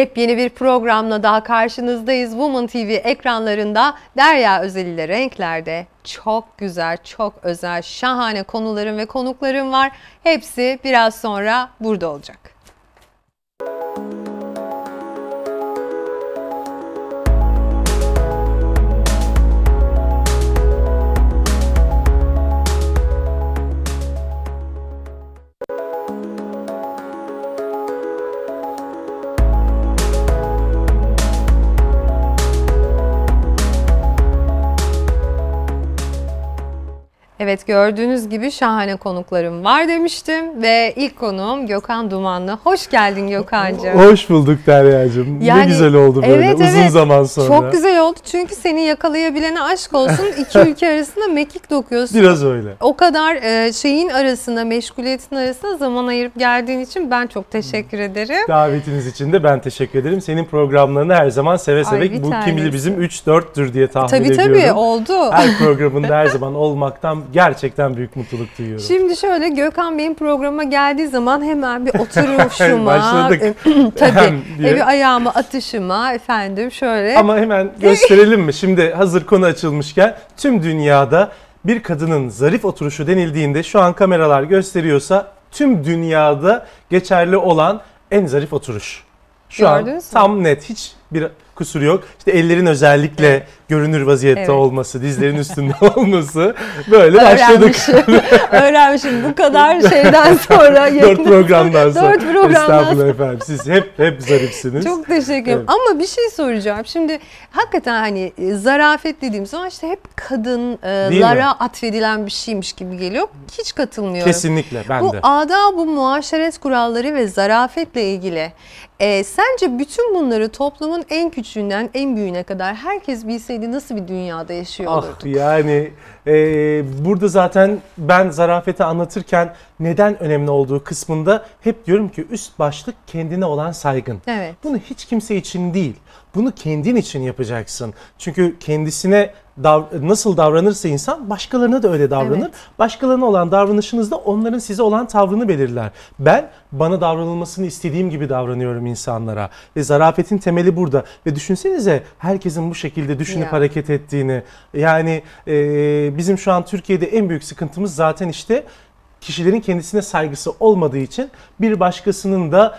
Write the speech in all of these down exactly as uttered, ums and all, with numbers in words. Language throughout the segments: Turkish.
Yepyeni bir programla daha karşınızdayız. Woman T V ekranlarında Derya Özel ile Renkler'de çok güzel, çok özel, şahane konularım ve konuklarım var. Hepsi biraz sonra burada olacak. Evet, gördüğünüz gibi şahane konuklarım var demiştim ve ilk konuğum Gökhan Dumanlı. Hoş geldin Gökhan'cığım. Hoş bulduk Derya'cığım. Yani, ne güzel oldu böyle evet, uzun evet. zaman sonra. Çok güzel oldu çünkü seni yakalayabilene aşk olsun. İki ülke arasında mekik dokuyorsun. Biraz öyle. O kadar e, şeyin arasında, meşguliyetin arasında zaman ayırıp geldiğin için ben çok teşekkür ederim. Davetiniz için de ben teşekkür ederim. Senin programlarını her zaman seve seve, Ay, bu tanesi. kim bilir bizim üç dörttür diye tahmin tabii, ediyorum. Tabii tabii oldu. Her programında her zaman olmaktan gerçekten büyük mutluluk duyuyorum. Şimdi şöyle, Gökhan benim programa geldiği zaman hemen bir oturuşuma, Başladık. tabii bir ayağımı atışıma efendim şöyle. Ama hemen gösterelim mi? Şimdi hazır konu açılmışken tüm dünyada bir kadının zarif oturuşu denildiğinde, şu an kameralar gösteriyorsa, tüm dünyada geçerli olan en zarif oturuş. Şu Gördünüz an mü? tam net, hiç bir kusuru yok. İşte ellerin özellikle evet. görünür vaziyette evet. olması, dizlerin üstünde olması. Böyle Öğrenmişim. başladık. Öğrenmişim bu kadar şeyden sonra. Dört programdan sonra. Dört programdan Estağfurullah sonra. efendim. Siz hep hep zarifsiniz. Çok teşekkür ederim. Evet. Ama bir şey soracağım. Şimdi hakikaten hani zarafet dediğim zaman işte hep kadınlara atfedilen bir şeymiş gibi geliyor. Hiç katılmıyorum. Kesinlikle, ben bu de. Bu adab-ı muaşeret kuralları ve zarafetle ilgili e, sence bütün bunları toplumun en küçüğünden en büyüğüne kadar herkes bilseydi nasıl bir dünyada yaşıyor olurduk? Ah, yani e, burada zaten ben zarafeti anlatırken neden önemli olduğu kısmında hep diyorum ki üst başlık kendine olan saygın. Evet. Bunu hiç kimse için değil, bunu kendin için yapacaksın. Çünkü kendisine dav nasıl davranırsa insan başkalarına da öyle davranır. Evet. Başkalarına olan davranışınız da onların size olan tavrını belirler. Ben bana davranılmasını istediğim gibi davranıyorum insanlara ve zarafetin temeli burada. Ve düşünsenize herkesin bu şekilde düşünüp ya. hareket ettiğini. Yani e, bizim şu an Türkiye'de en büyük sıkıntımız zaten işte kişilerin kendisine saygısı olmadığı için bir başkasının da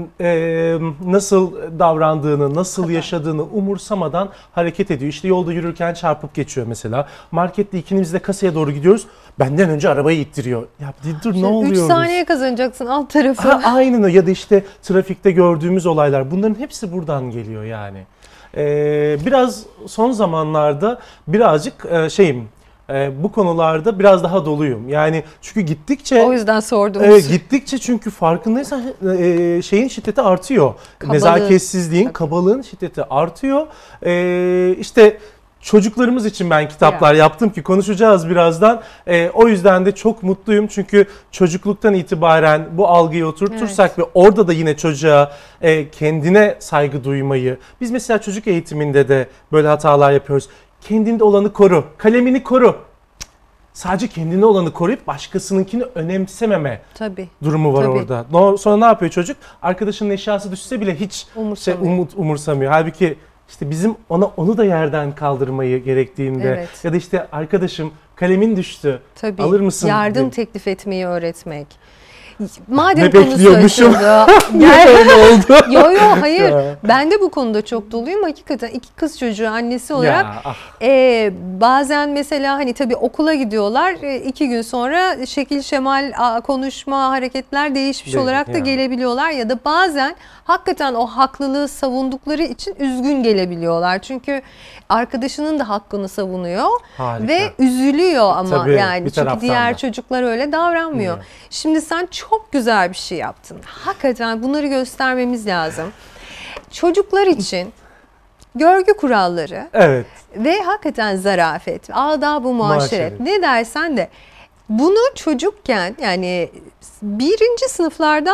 e, nasıl davrandığını, nasıl yaşadığını umursamadan hareket ediyor. İşte yolda yürürken çarpıp geçiyor mesela. Markette ikimiz de kasaya doğru gidiyoruz. Benden önce arabayı ittiriyor. Ya dur, ne oluyoruz? üç saniye kazanacaksın alt tarafı. Ha, aynen o. Ya da işte trafikte gördüğümüz olaylar. Bunların hepsi buradan geliyor yani. Ee, biraz son zamanlarda birazcık e, şeyim. Bu konularda biraz daha doluyum. Yani çünkü gittikçe... O yüzden sordum. E, gittikçe çünkü farkındaysan e, şeyin şiddeti artıyor. Kabalığın. Nezaketsizliğin, Tabii. kabalığın şiddeti artıyor. E, işte çocuklarımız için ben kitaplar ya. yaptım ki konuşacağız birazdan. E, o yüzden de çok mutluyum. Çünkü çocukluktan itibaren bu algıyı oturtursak evet. ve orada da yine çocuğa e, kendine saygı duymayı... Biz mesela çocuk eğitiminde de böyle hatalar yapıyoruz. Kendinde olanı koru, kalemini koru. Sadece kendine olanı koruyup başkasınınkini önemsememe Tabii. durumu var Tabii. orada. Sonra ne yapıyor çocuk? Arkadaşının eşyası düşse bile hiç umursamıyor. Şey, umut, umursamıyor. Halbuki işte bizim ona onu da yerden kaldırmayı gerektiğinde evet. ya da işte arkadaşım kalemin düştü. Tabii. Alır mısın? Yardım diye. teklif etmeyi öğretmek. Madem ne konusu bekliyormuşum? Gel. öyle oldu? Yo yo hayır. Ya. Ben de bu konuda çok doluyum. Hakikaten iki kız çocuğu annesi olarak ya, ah. e, bazen mesela hani tabii okula gidiyorlar. E, iki gün sonra şekil şemal konuşma hareketler değişmiş Değil, olarak da ya. gelebiliyorlar. Ya da bazen hakikaten o haklılığı savundukları için üzgün gelebiliyorlar. Çünkü arkadaşının da hakkını savunuyor. Harika. Ve üzülüyor ama tabii, yani çünkü diğer da. çocuklar öyle davranmıyor. Ya. Şimdi sen çok güzel bir şey yaptın. Hakikaten bunları göstermemiz lazım. Çocuklar için görgü kuralları evet. ve hakikaten zarafet, adab-ı muaşeret ne dersen de bunu çocukken yani birinci sınıflardan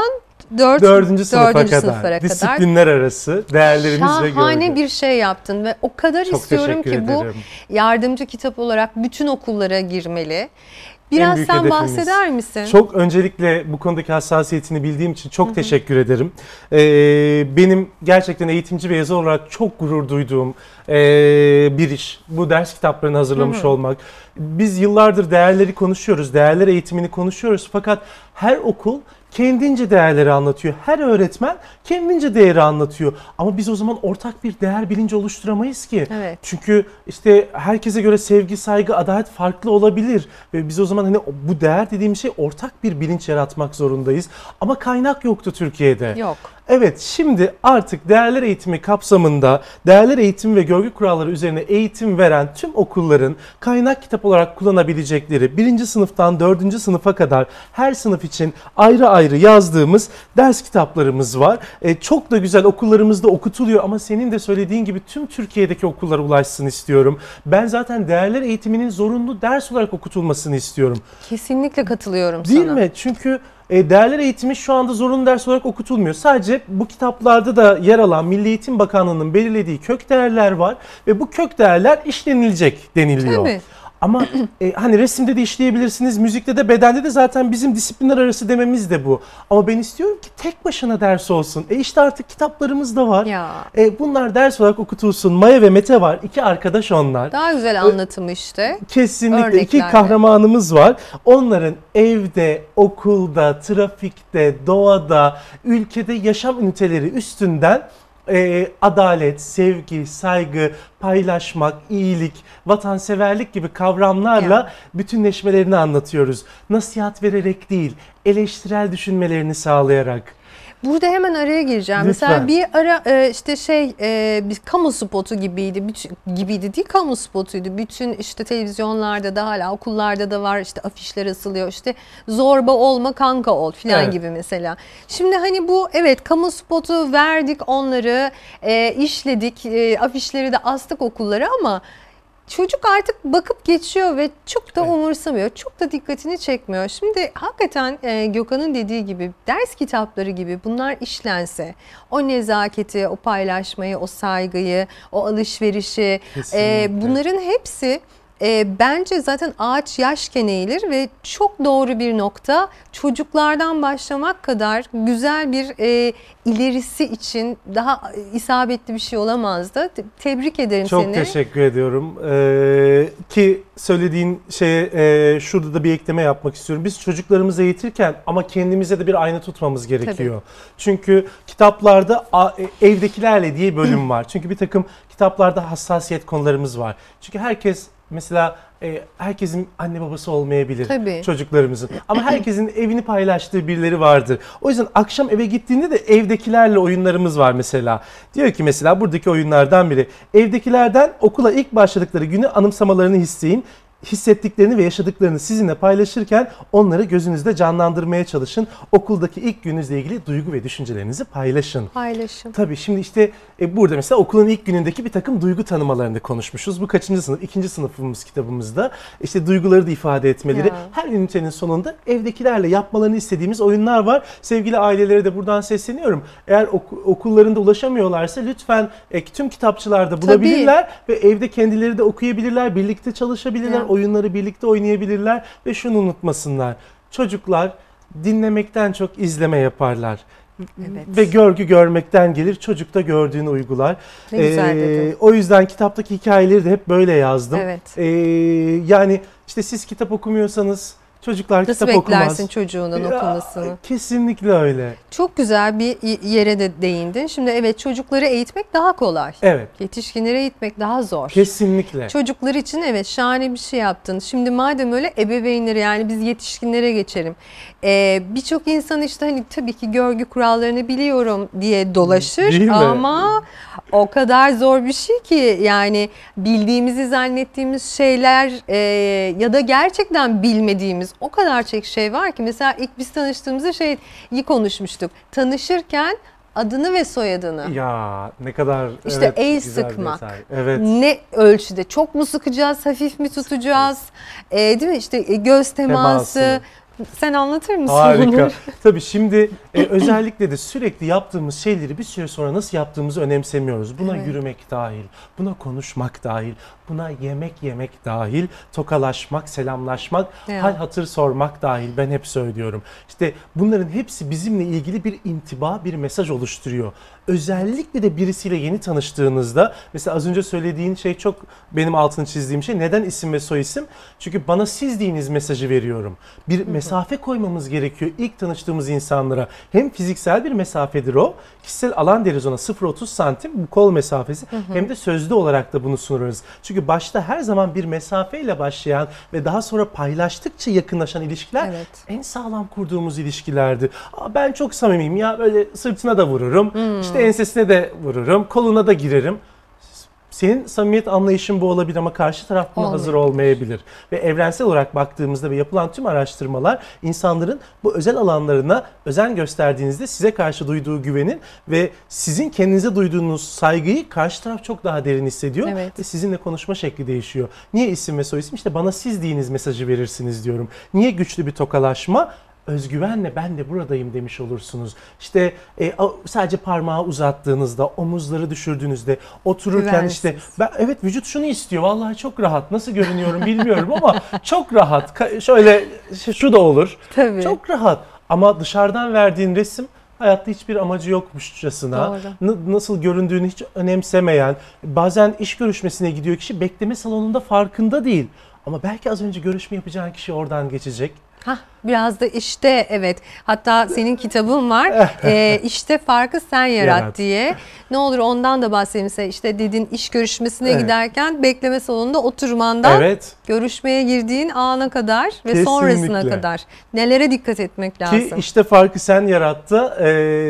dört, dördüncü sınıfa dördüncü kadar, sınıflara kadar. disiplinler arası değerlerimiz ve Şahane görgü. bir şey yaptın ve o kadar Çok istiyorum ki teşekkür bu ederim. yardımcı kitap olarak bütün okullara girmeli. Biraz büyük sen hedefimiz. bahseder misin? Çok öncelikle bu konudaki hassasiyetini bildiğim için çok Hı hı. teşekkür ederim. Ee, benim gerçekten eğitimci ve yazar olarak çok gurur duyduğum ee, bir iş. Bu ders kitaplarını hazırlamış Hı hı. olmak. Biz yıllardır değerleri konuşuyoruz, değerler eğitimini konuşuyoruz. Fakat her okul kendince değerleri anlatıyor. Her öğretmen kendince değeri anlatıyor. Ama biz o zaman ortak bir değer bilinci oluşturamayız ki. Evet. Çünkü işte herkese göre sevgi, saygı, adalet farklı olabilir. Ve biz o zaman hani bu değer dediğim şey ortak bir bilinç yaratmak zorundayız. Ama kaynak yoktu Türkiye'de. Yok. Evet, şimdi artık değerler eğitimi kapsamında değerler eğitimi ve görgü kuralları üzerine eğitim veren tüm okulların kaynak kitap olarak kullanabilecekleri birinci sınıftan dördüncü sınıfa kadar her sınıf için ayrı ayrı yazdığımız ders kitaplarımız var. E, çok da güzel okullarımızda okutuluyor ama senin de söylediğin gibi tüm Türkiye'deki okullara ulaşsın istiyorum. Ben zaten değerler eğitiminin zorunlu ders olarak okutulmasını istiyorum. Kesinlikle katılıyorum Değil sana. mi? Çünkü E, değerler eğitimi şu anda zorunlu ders olarak okutulmuyor. Sadece bu kitaplarda da yer alan Milli Eğitim Bakanlığı'nın belirlediği kök değerler var ve bu kök değerler işlenilecek deniliyor. Tabii. Ama e, hani resimde de işleyebilirsiniz, müzikte de, bedende de, zaten bizim disiplinler arası dememiz de bu. Ama ben istiyorum ki tek başına ders olsun. E işte artık kitaplarımız da var. Ya. E, bunlar ders olarak okutulsun. Maya ve Mete var. İki arkadaş onlar. Daha güzel anlatımı işte. Kesinlikle iki Örneklerle. kahramanımız var. Onların evde, okulda, trafikte, doğada, ülkede yaşam üniteleri üstünden e, adalet, sevgi, saygı, paylaşmak, iyilik, vatanseverlik gibi kavramlarla Ya. bütünleşmelerini anlatıyoruz. Nasihat vererek değil, eleştirel düşünmelerini sağlayarak. Burada hemen araya gireceğim. Lütfen. Mesela bir ara e, işte şey e, bir kamu spotu gibiydi. Bütün, gibiydi değil, kamu spotuydu. Bütün işte televizyonlarda da, hala okullarda da var, işte afişler asılıyor. İşte zorba olma, kanka ol filan Evet. gibi mesela. Şimdi hani bu, evet, kamu spotu verdik, onları e, işledik, e, afişleri de astık okullara ama çocuk artık bakıp geçiyor ve çok da Evet. umursamıyor. Çok da dikkatini çekmiyor. Şimdi hakikaten e, Gökhan'ın dediği gibi ders kitapları gibi bunlar işlense, o nezaketi, o paylaşmayı, o saygıyı, o alışverişi, Kesinlikle. e, bunların hepsi e, bence zaten ağaç yaşken eğilir ve çok doğru bir nokta. Çocuklardan başlamak kadar güzel bir e, ilerisi için daha isabetli bir şey olamazdı. Te- Tebrik ederim Çok seni. teşekkür ediyorum. Ee, ki söylediğin şeye e, şurada da bir ekleme yapmak istiyorum. Biz çocuklarımızı eğitirken ama kendimize de bir ayna tutmamız gerekiyor. Çünkü kitaplarda a, e, evdekilerle diye bölüm var. Çünkü bir takım kitaplarda hassasiyet konularımız var. Çünkü herkes mesela e, herkesin anne babası olmayabilir. Tabii. Çocuklarımızın. Ama herkesin evini paylaştığı birileri vardır. O yüzden akşam eve gittiğinde de evdekilerle oyunlarımız var mesela. Diyor ki mesela buradaki oyunlardan biri. Evdekilerden okula ilk başladıkları günü anımsamalarını isteyin. Hissettiklerini ve yaşadıklarını sizinle paylaşırken onları gözünüzde canlandırmaya çalışın. Okuldaki ilk gününüzle ilgili duygu ve düşüncelerinizi paylaşın. Paylaşım. Tabii şimdi işte e, burada mesela okulun ilk günündeki bir takım duygu tanımalarını konuşmuşuz. Bu kaçıncı sınıf? İkinci sınıfımız kitabımızda. İşte duyguları da ifade etmeleri. Ya. Her ünitenin sonunda evdekilerle yapmalarını istediğimiz oyunlar var. Sevgili ailelere de buradan sesleniyorum. Eğer oku, okullarında ulaşamıyorlarsa lütfen e, tüm kitapçılarda bulabilirler ve evde kendileri de okuyabilirler, birlikte çalışabilirler, Ya. oyunları birlikte oynayabilirler ve şunu unutmasınlar. Çocuklar dinlemekten çok izleme yaparlar. Evet. Ve görgü görmekten gelir. Çocuk da gördüğünü uygular. Ne güzel dedin. O yüzden kitaptaki hikayeleri de hep böyle yazdım. Evet. Ee, yani işte siz kitap okumuyorsanız çocuklar Nasıl kitap okumaz. beklersin çocuğunun Ya, okumasını? Kesinlikle öyle. Çok güzel bir y- yere de değindin. Şimdi evet, çocukları eğitmek daha kolay. Evet. Yetişkinleri eğitmek daha zor. Kesinlikle. Çocuklar için evet şahane bir şey yaptın. Şimdi madem öyle, ebeveynleri, yani biz yetişkinlere geçelim. Ee, Birçok insan işte hani tabii ki görgü kurallarını biliyorum diye dolaşır Değil mi? ama o kadar zor bir şey ki, yani bildiğimizi zannettiğimiz şeyler e, ya da gerçekten bilmediğimiz o kadar çok şey var ki. Mesela ilk biz tanıştığımızda şeyi konuşmuştuk. Tanışırken adını ve soyadını. Ya ne kadar İşte evet, el güzel bir sıkmak. detay. Evet. Ne ölçüde? Çok mu sıkacağız, hafif mi tutacağız? Ee, değil mi? İşte e, göz teması, Teması. Sen anlatır mısın? Harika. Tabii şimdi e, özellikle de sürekli yaptığımız şeyleri bir süre sonra nasıl yaptığımızı önemsemiyoruz. Buna evet. yürümek dahil, buna konuşmak dahil, buna yemek yemek dahil, tokalaşmak, selamlaşmak, ya. hal hatır sormak dahil, ben hep söylüyorum. İşte bunların hepsi bizimle ilgili bir intiba, bir mesaj oluşturuyor. Özellikle de birisiyle yeni tanıştığınızda, mesela az önce söylediğin şey çok benim altını çizdiğim şey. Neden isim ve soyisim? Çünkü bana siz deyiniz mesajı veriyorum. Bir hı hı. mesafe koymamız gerekiyor ilk tanıştığımız insanlara. Hem fiziksel bir mesafedir o, kişisel alan deriz ona, sıfır otuz santim bu kol mesafesi. Hı hı. Hem de sözlü olarak da bunu sunarız. Çünkü başta her zaman bir mesafeyle başlayan ve daha sonra paylaştıkça yakınlaşan ilişkiler evet. en sağlam kurduğumuz ilişkilerdi. Aa, ben çok samimiyim ya, böyle sırtına da vururum, hmm. işte ensesine de vururum, koluna da girerim. Senin samimiyet anlayışın bu olabilir ama karşı taraf buna hazır olmayabilir. Ve evrensel olarak baktığımızda ve yapılan tüm araştırmalar insanların bu özel alanlarına özen gösterdiğinizde size karşı duyduğu güvenin ve sizin kendinize duyduğunuz saygıyı karşı taraf çok daha derin hissediyor. Evet. Ve sizinle konuşma şekli değişiyor. Niye isim ve soyisim? İşte bana siz deyiniz mesajı verirsiniz diyorum. Niye güçlü bir tokalaşma? Özgüvenle ben de buradayım demiş olursunuz. İşte e, sadece parmağı uzattığınızda, omuzları düşürdüğünüzde, otururken Güvensiz. işte ben, evet vücut şunu istiyor. Vallahi çok rahat. Nasıl görünüyorum bilmiyorum ama çok rahat. Şöyle şu da olur. Tabii. Çok rahat. Ama dışarıdan verdiğin resim hayatta hiçbir amacı yokmuşçasına, nasıl göründüğünü hiç önemsemeyen, bazen iş görüşmesine gidiyor kişi, bekleme salonunda farkında değil. Ama belki az önce görüşme yapacağın kişi oradan geçecek. Hah, biraz da işte evet, hatta senin kitabın var ee, işte farkı sen yarat, yarat diye. Ne olur ondan da bahsedeyim. İşte dedin iş görüşmesine evet. giderken bekleme salonunda oturmandan evet. görüşmeye girdiğin ana kadar ve Kesinlikle. sonrasına kadar nelere dikkat etmek lazım. Ki işte farkı sen yarattı e,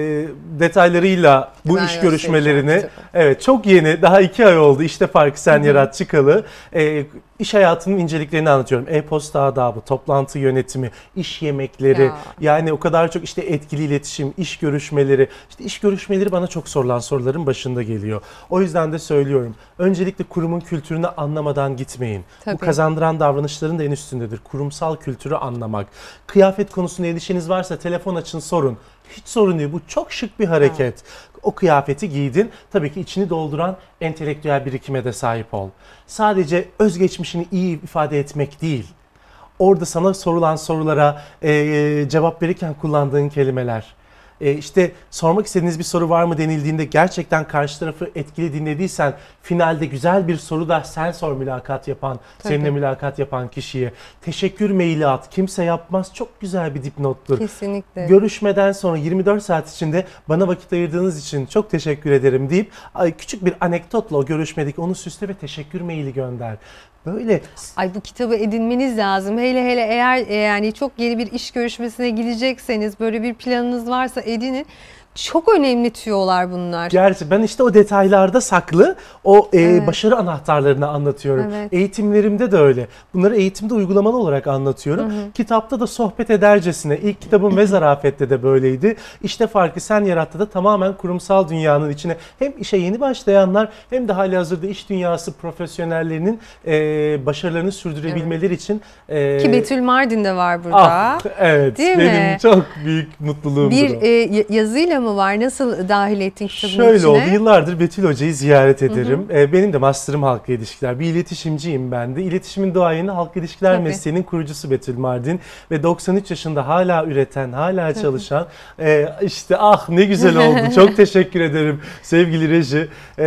detaylarıyla bu ben iş görüşmelerini evet çok yeni, daha iki ay oldu işte farkı sen Hı-hı. yarat çıkalı. E, İş hayatının inceliklerini anlatıyorum. E-posta adabı, toplantı yönetimi, iş yemekleri, ya. yani o kadar çok işte etkili iletişim, iş görüşmeleri. İşte iş görüşmeleri bana çok sorulan soruların başında geliyor. O yüzden de söylüyorum. Öncelikle kurumun kültürünü anlamadan gitmeyin. Tabii. Bu kazandıran davranışların da en üstündedir. Kurumsal kültürü anlamak. Kıyafet konusunda endişeniz varsa telefon açın, sorun. Hiç sorun değil. Bu çok şık bir hareket. Ha. O kıyafeti giydin. Tabii ki içini dolduran entelektüel birikime de sahip ol. Sadece özgeçmişini iyi ifade etmek değil. Orada sana sorulan sorulara e, cevap verirken kullandığın kelimeler. E, işte sormak istediğiniz bir soru var mı denildiğinde gerçekten karşı tarafı etkili dinlediysen finalde güzel bir soru da sen sor mülakat yapan, Tabii. seninle mülakat yapan kişiye. Teşekkür maili at. Kimse yapmaz. Çok güzel bir dipnottur. Kesinlikle. Görüşmeden sonra yirmi dört saat içinde bana vakit ayırdığınız için çok teşekkür ederim deyip küçük bir anekdotla o görüşmedeki onu süsle ve teşekkür maili gönder. Böyle. Ay bu kitabı edinmeniz lazım. Hele hele eğer yani çok yeni bir iş görüşmesine gidecekseniz, böyle bir planınız varsa edinin. Çok önemli tüyolar bunlar. Gerçi ben işte o detaylarda saklı o e, evet. başarı anahtarlarını anlatıyorum. Evet. Eğitimlerimde de öyle. Bunları eğitimde uygulamalı olarak anlatıyorum. Hı hı. Kitapta da sohbet edercesine. İlk kitabım ve Zarafet'te de böyleydi. İşte farkı sen yarattı da tamamen kurumsal dünyanın içine hem işe yeni başlayanlar hem de halihazırda iş dünyası profesyonellerinin e, başarılarını sürdürebilmeleri evet. için. E, Ki Betül Mardin de var burada. Ah, evet. Değil benim mi? çok büyük mutluluğumdur. Bir e, yazıyla mı var? Nasıl dahil ettin kitabın Şöyle içine? oldu. Yıllardır Betül Hoca'yı ziyaret ederim. Hı hı. Benim de master'ım halkla ilişkiler. Bir iletişimciyim ben de. İletişimin doğayeni halkla ilişkiler Tabii. mesleğinin kurucusu Betül Mardin. Ve doksan üç yaşında hala üreten, hala çalışan. e, işte ah ne güzel oldu. Çok teşekkür ederim sevgili reji. E,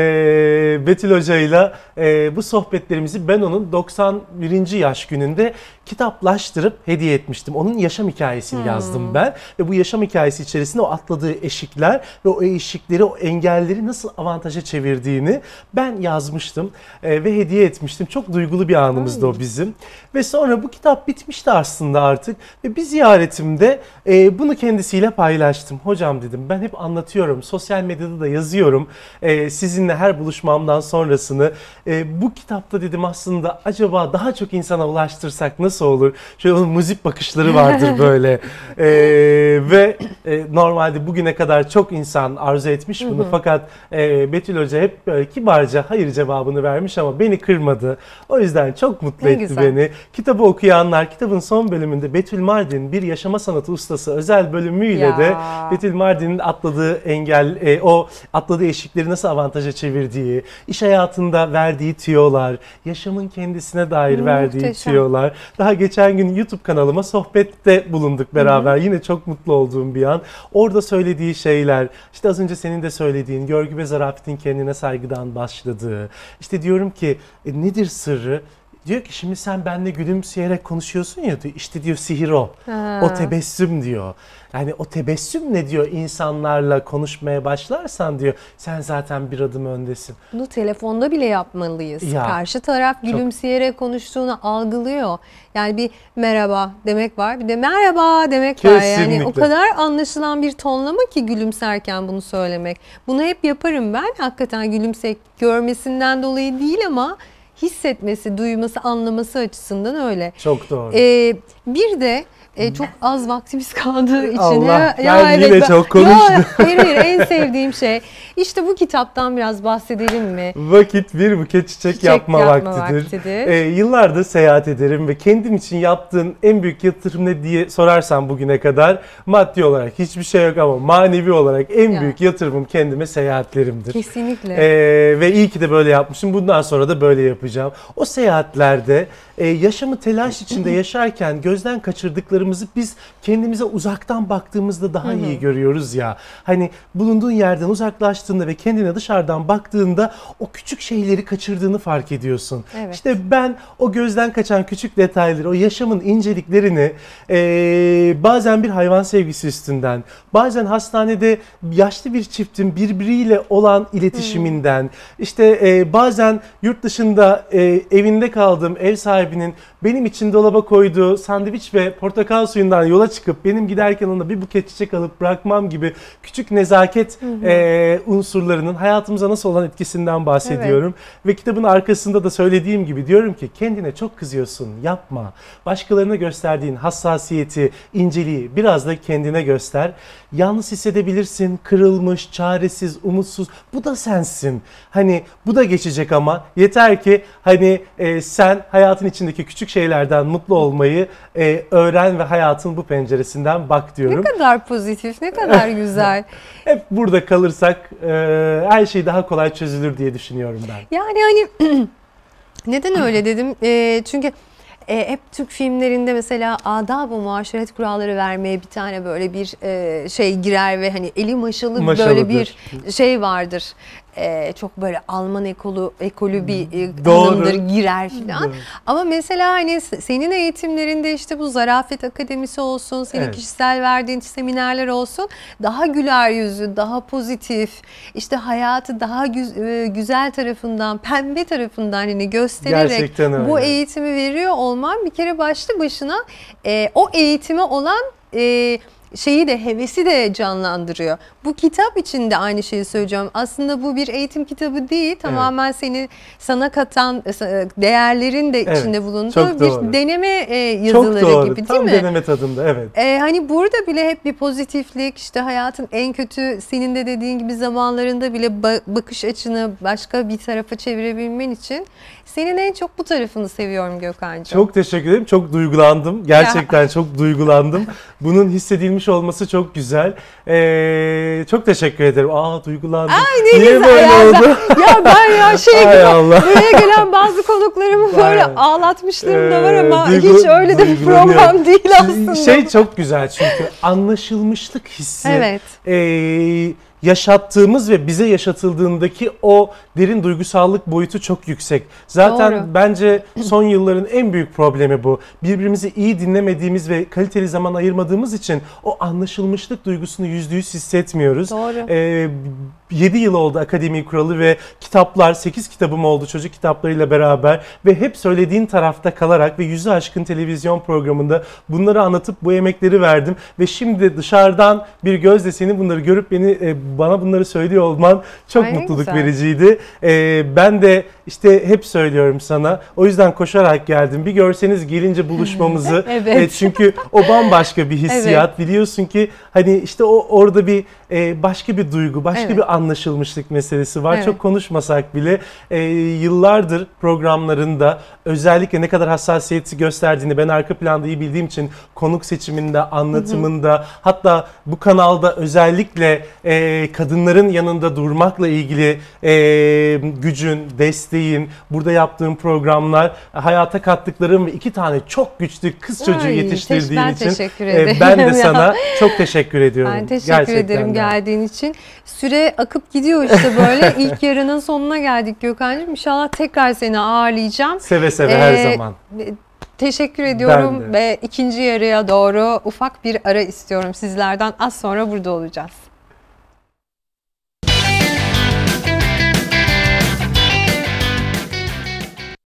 Betül Hoca'yla e, bu sohbetlerimizi ben onun doksan birinci yaş gününde kitaplaştırıp hediye etmiştim. Onun yaşam hikayesini hmm. yazdım ben. Ve bu yaşam hikayesi içerisinde o atladığı eşikler ve o eşikleri, o engelleri nasıl avantaja çevirdiğini ben yazmıştım e, ve hediye etmiştim. Çok duygulu bir anımızdı hmm. o bizim. Ve sonra bu kitap bitmişti aslında artık. Ve bir ziyaretimde e, bunu kendisiyle paylaştım. Hocam dedim, ben hep anlatıyorum. Sosyal medyada da yazıyorum. E, sizinle her buluşmamdan sonrasını. E, bu kitapta dedim aslında acaba daha çok insana ulaştırsak nasıl olur? Şöyle onun muzip bakışları vardır böyle. E, ve e, normalde bugüne kadar kadar çok insan arzu etmiş bunu. Hı hı. Fakat e, Betül Hoca hep böyle kibarca hayır cevabını vermiş ama beni kırmadı. O yüzden çok mutlu ne etti güzel. Beni. Kitabı okuyanlar, kitabın son bölümünde Betül Mardin bir yaşama sanatı ustası özel bölümüyle ya. de Betül Mardin'in atladığı engel, e, o atladığı eşikleri nasıl avantaja çevirdiği, iş hayatında verdiği tüyolar, yaşamın kendisine dair Muhteşem. verdiği tüyolar. Daha geçen gün YouTube kanalıma sohbette bulunduk beraber. Hı hı. Yine çok mutlu olduğum bir an. Orada söylediği şeyler, işte az önce senin de söylediğin görgü ve zarafetin kendine saygıdan başladığı. İşte diyorum ki e, nedir sırrı? Diyor ki şimdi sen benimle gülümseyerek konuşuyorsun ya diyor. İşte diyor sihir o. Ha. O tebessüm diyor. Yani o tebessüm ne diyor, insanlarla konuşmaya başlarsan diyor sen zaten bir adım öndesin. Bunu telefonda bile yapmalıyız. Ya, karşı taraf gülümseyerek çok... konuştuğunu algılıyor. Yani bir merhaba demek var, bir de merhaba demek Kesinlikle. var. Yani o kadar anlaşılan bir tonlama ki gülümserken bunu söylemek. Bunu hep yaparım ben. Hakikaten gülümseyip görmesinden dolayı değil ama hissetmesi, duyması, anlaması açısından öyle. Çok doğru. Ee, bir de e, çok az vaktimiz kaldığı için. Allah, ya, ya ben yine evet, çok konuştum. Ya, hayır hayır en sevdiğim şey. İşte bu kitaptan biraz bahsedelim mi? Vakit bir buket çiçek, çiçek yapma, yapma vaktidir. vaktidir. Ee, yıllardır seyahat ederim ve kendim için yaptığın en büyük yatırım ne diye sorarsan bugüne kadar maddi olarak hiçbir şey yok ama manevi olarak en ya. büyük yatırımım kendime seyahatlerimdir. Kesinlikle. Ee, ve iyi ki de böyle yapmışım. Bundan sonra da böyle yapacağım. O seyahatlerde e, yaşamı telaş içinde yaşarken gözden kaçırdıklarımızı biz kendimize uzaktan baktığımızda daha iyi Hı-hı. görüyoruz ya. Hani bulunduğun yerden uzaklaştığında ve kendine dışarıdan baktığında o küçük şeyleri kaçırdığını fark ediyorsun. Evet. İşte ben o gözden kaçan küçük detayları, o yaşamın inceliklerini e, bazen bir hayvan sevgisi üstünden, bazen hastanede yaşlı bir çiftin birbiriyle olan iletişiminden, Hı-hı. işte e, bazen yurt dışında e, evinde kaldığım ev sahibinin benim için dolaba koyduğu sandviç ve portakal suyundan yola çıkıp benim giderken ona bir buket çiçek alıp bırakmam gibi küçük nezaket hı hı. E, unsurlarının hayatımıza nasıl olan etkisinden bahsediyorum. Evet. Ve kitabın arkasında da söylediğim gibi diyorum ki kendine çok kızıyorsun, yapma. Başkalarına gösterdiğin hassasiyeti, inceliği biraz da kendine göster. Yalnız hissedebilirsin, kırılmış, çaresiz, umutsuz. Bu da sensin. Hani bu da geçecek ama yeter ki hani e, sen hayatın içindeki küçük şeylerden mutlu olmayı e, öğren ve hayatın bu penceresinden bak diyorum. Ne kadar pozitif, ne kadar güzel. Hep burada kalırsak e, her şey daha kolay çözülür diye düşünüyorum ben. Yani hani neden öyle dedim? E, çünkü E, hep Türk filmlerinde mesela adab-ı muaşeret kuralları vermeye bir tane böyle bir e, şey girer ve hani eli maşalı böyle bir şey vardır. E, çok böyle Alman ekolü, ekolü bir e, hanımdır, girer falan. Doğru. Ama mesela hani senin eğitimlerinde işte bu Zarafet Akademisi olsun, senin evet. kişisel verdiğin seminerler olsun, daha güler yüzü, daha pozitif, işte hayatı daha güz, e, güzel tarafından, pembe tarafından hani göstererek bu eğitimi veriyor olman bir kere başlı başına e, o eğitime olan e, şeyi de, hevesi de canlandırıyor. Bu kitap için de aynı şeyi söyleyeceğim. Aslında bu bir eğitim kitabı değil. Tamamen evet. seni sana katan değerlerin de evet, içinde bulunduğu bir deneme yazıları çok doğru. gibi değil Tam mi? Tam deneme tadında evet. Ee, hani burada bile hep bir pozitiflik, işte hayatın en kötü senin de dediğin gibi zamanlarında bile bakış açını başka bir tarafa çevirebilmen için senin en çok bu tarafını seviyorum Gökhan'cığım. Çok teşekkür ederim. Çok duygulandım. Gerçekten çok duygulandım. Bunun hissedilmiş olması çok güzel. Ee, çok teşekkür ederim. Aa duygulandım. Ay ne Niye güzel böyle ya. oldu? Ya ben ya şey gibi buraya gelen bazı konuklarımı böyle ağlatmışlığım da var ama ee, duygu, hiç öyle de bir program değil aslında. Şey çok güzel çünkü anlaşılmışlık hissi. Evet. Ee, yaşattığımız ve bize yaşatıldığındaki o derin duygusallık boyutu çok yüksek. Zaten Doğru. bence son yılların en büyük problemi bu. Birbirimizi iyi dinlemediğimiz ve kaliteli zaman ayırmadığımız için o anlaşılmışlık duygusunu yüzde yüz hissetmiyoruz. Doğru. Ee, yedi yıl oldu akademi kuralı ve kitaplar, sekiz kitabım oldu çocuk kitaplarıyla beraber ve hep söylediğin tarafta kalarak ve yüzü aşkın televizyon programında bunları anlatıp bu emekleri verdim ve şimdi dışarıdan bir gözle seni bunları görüp beni bana bunları söylüyor olman çok Ay, mutluluk güzel. vericiydi. Ben de işte hep söylüyorum sana, o yüzden koşarak geldim. Bir görseniz gelince buluşmamızı. Evet. Çünkü o bambaşka bir hissiyat. Evet. Biliyorsun ki hani işte o orada bir başka bir duygu, başka evet. bir anlaşılmışlık meselesi var. Evet. Çok konuşmasak bile e, yıllardır programlarında özellikle ne kadar hassasiyeti gösterdiğini ben arka planda iyi bildiğim için konuk seçiminde, anlatımında, hı hı. hatta bu kanalda özellikle e, kadınların yanında durmakla ilgili e, gücün, desteğin, burada yaptığım programlar, hayata kattıklarım ve iki tane çok güçlü kız çocuğu Ay, yetiştirdiğin ben için teşekkür ederim. E, ben de sana çok teşekkür ediyorum. Ben teşekkür Gerçekten ederim de. geldiğin için. Süre akıp gidiyor işte böyle. İlk yarının sonuna geldik Gökhan'cığım. İnşallah tekrar seni ağırlayacağım. Seve seve ee, her zaman. Teşekkür ediyorum ve ikinci yarıya doğru ufak bir ara istiyorum sizlerden. Az sonra burada olacağız.